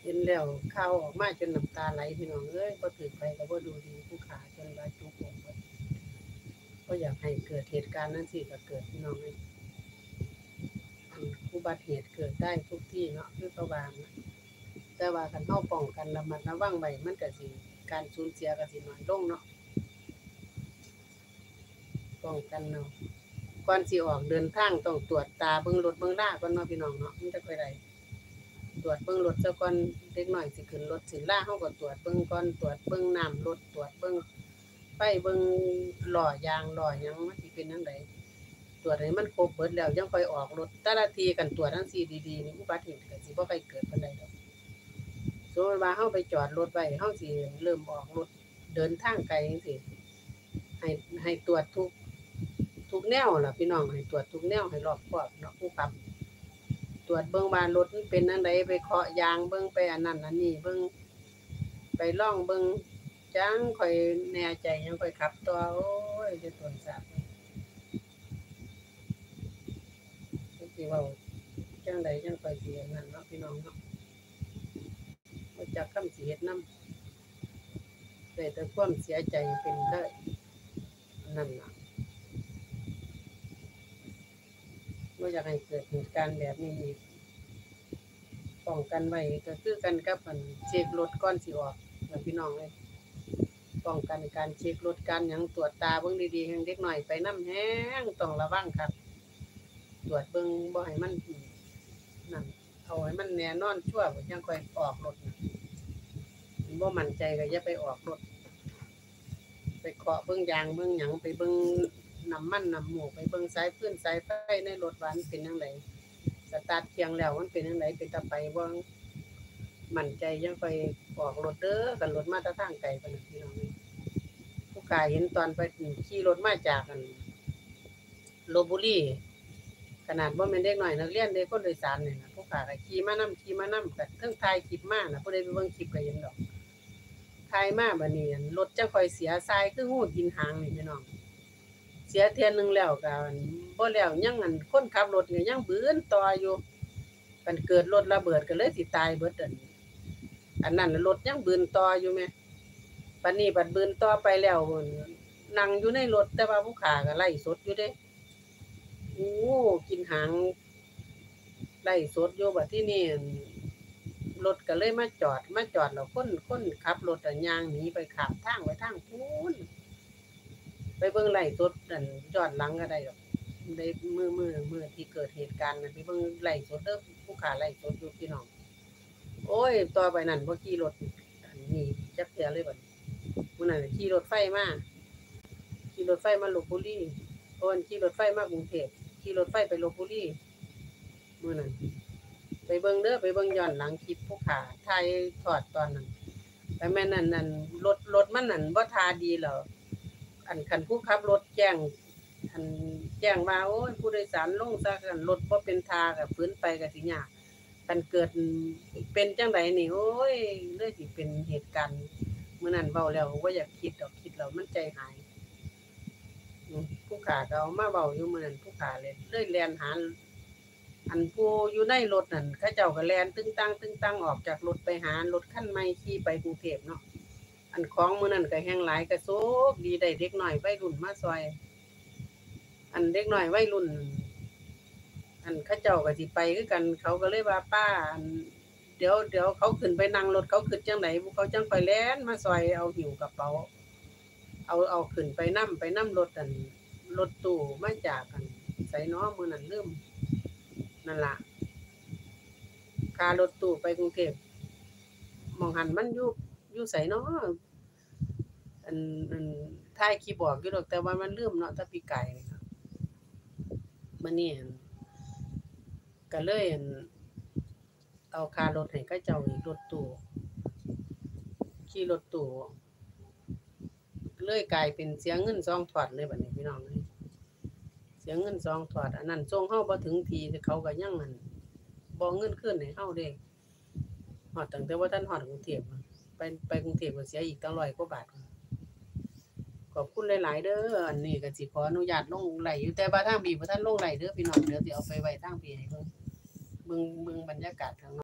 ห็นแล้วข่าวออกมาจนน้ำตาไหลพี่น้องเอ้ยบ่ถือไปก็บ่ดูดีผู้ขาจนว่าจุกอกบ่อยากให้เกิดเหตุการณ์นั้นสิก็เกิดพี่น้องเอ้ยอุบัติเหตุเกิดได้ทุกที่เนาะคือเขาว่านะแต่ว่าคันเฮาป้องกันระมัดระวังไว้มันก็สิการสูญเสียก็สิน้อยลงเนาะป้องกันเนาะก่อนสิออกเดินทางต้องตรวจตาเบิ่งรถเบิ่งราก่อนเนาะพี่น้องเนาะมันจะค่อยได้ตรวจเบิ่งรถซะก่อนเด็กน้อยสิขึ้นรถสิลาเฮาก็ตรวจเบิ่งก่อนตรวจเบิ่งน้ำรถตรวจเบิ่งไฟเบิ่งล้อยางล้อหยังมันสิเป็นจังไดตรวจให้มันครบเบิดแล้วยังค่อยออกรถแต่ละทีกันตรวจจังซี่ดีๆนี่อุบัติเหตุก็สิบ่ค่อยเกิดปานใดดอกสมมุติว่าเฮาไปจอดรถไว้เฮาสิเริ่มออกรถเดินทางไกลจังซี่ให้ให้ตรวจทุกแนวล่ะพี่น้องให้ตรวจทุกแนวให้รอบคอบเนาะผู้ขับตรวจเบิ่งว่ารถมันเป็นจังไดไปเคาะยางเบิ่งไปอันนั้นอันนี้เบิ่งไปลองเบิ่งจังค่อยแน่ใจยังค่อยขับต่อโอ้ยจะตวนสาบสิเว้าจังใดจังค่อยสิอันนั้นเนาะพี่น้องเนาะบ่จักคำสิเฮ็ดนำได้แต่ความเสียใจเป็นได้นั่นล่ะบ่อยากให้เกิดเหตุการณ์แบบนี้อีกป้องกันไว้ก็คือกันกับอันเช็ครถก่อนสิออกล่ะพี่น้องเอ้ยป้องกันการเช็ครถการหยังตรวจตาเบิ่งดีๆให้เด็กน้อยไปนำแฮงต้องระวังครับตรวจเบิ่งบ่ให้มันนั่นเอาให้มันแน่นอนชัวร์จังค่อยออกรถบ่มั่นใจก็อย่าไปออกรถไปเคาะเบิ่งยางเบิ่งหยังไปเบิ่งน้ำมันน้ำหมูกไปเบิ่งสายพื้นสายไฟในรถว่ามันเป็นจังไดสตาร์ทเครื่องแล้วมันเป็นจังไดเป็นตาไปบ่มั่นใจยังค่อยออกรถเด้อกันรถมาแต่ทางไกลปานนั้นพี่น้องผู้กายเห็นตอนไปขี่รถมาจากอันลพบุรีขนาดบ่แม่นเด็กน้อยนักเรียนเด็กคนโดยสารนี่นะผู้กายก็ขี่มานำก็เทิงถ่ายคลิปมาน่ะผู้ใดไปเบิ่งคลิปก็เห็นดอกถ่ายมาบัดนี้รถจังค่อยเสียทรายคืองูกินหางนี่พี่น้องเสียเทื่อนึงแล้วก็บ่แล้วยังอันคนขับรถก็ยังบืนต่ออยู่กันเกิดรถระเบิดก็เลยสิตายเบิดอันนั้นรถยังบืนต่ออยู่แม่บัดนี้บัดบืนต่อไปแล้วนั่งอยู่ในรถแต่ว่าผู้ขาก็ไล่สดอยู่เด้งูกินหางไล่สดอยู่บัดที่นี่รถก็เลยมาจอดแล้วคนขับรถย่างหนีไปข้ามทางไปทางพูนไปเบิ่งไล่สดนั่นย้อนหลังก็ได้ดอกได้มื้อที่เกิดเหตุการณ์นั้นไปเบิ่งไล่สดเด้อผู้ขาไล่สดอยู่พี่น้องโอ้ยต่อไปนั้นบ่ขี่รถอันนี้จักเทื่อเลยบัดมื้อนั้นขี่รถไฟมาลพบุรีโอนขี่รถไฟมากรุงเทพขี่รถไฟไปลพบุรีมื้อนั้นไปเบิ่งเด้อไปเบิ่งย้อนหลังคลิปผู้ขาถ่ายทอดตอนนั้นแต่แม่นนั่นรถมันนั่นบ่ท่าดีแล้วอันคันผู้ขับรถแจ้งว่าโอ้ยผู้โดยสารลงซะกันรถบ่เป็นท่าก็ฝืนไปก็สิยากคันเกิดเป็นจังไดนี่โอ้ยเลยสิเป็นเหตุการณ์มื้อนั้นเว้าแล้วบ่อยากคิดดอกคิดแล้วมันใจหายผู้ขาก็เอามาเว้าอยู่มื้อนั้นผู้ขาเลยแล่นหาอันผู้อยู่ในรถนั่นเขาเจ้าก็แล่นตึงตังออกจากรถไปหารถคันใหม่ขี่ไปกรุงเทพเนาะอันของมื้อนั้นก็แฮงหลายก็โชคดีได้เด็กน้อยวัยรุ่นมาซอยอันเด็กน้อยวัยรุ่นอันเขาเจ้าก็สิไปคือกันเขาก็เลยว่าป้าอันเดี๋ยวเขาขึ้นไปนั่งรถเขาขึ้นจังได๋เขาจังค่อยแล่นมาซอยเอาหิ้วกระเป๋าเอาขึ้นไปนำรถอันรถตู้มาจากอันไสน้อมื้อนั้นลืมนั่นล่ะค่ารถตู้ไปกรุงเทพหม้องหันมันอยู่ไสน้ออันถ่ายคลิปบอกอยู่ดอกแต่ว่ามันลืมเนาะแต่ปีกายนี่ค่ะบัดนี้ก็เลยเอาค่ารถให้เขาเจ้าอีกรถตู้ขี่รถตู้เลยกลายเป็นเสียเงิน2ถอดเลยบัดนี้พี่น้องเอ้ยเสียเงิน2ถอดอันนั้นส่งเฮาบ่ถึงทีเขาก็ยังอันบ่เงินคืนให้เฮาเด้ฮอดตั้งแต่ว่าทันฮอดกรุงเทพไปกรุงเทพก็เสียอีกตั้ง100กว่าบาทขอบคุณหลายๆเด้ออันนี้ก็สิขออนุญาตลงไลฟ์อยู่แต่ว่าทางพี่บ่ทันลงไลฟ์เด้อพี่น้องเดี๋ยวสิเอาไปไว้ทางพี่ให้เบิ่งบรรยากาศข้างนอก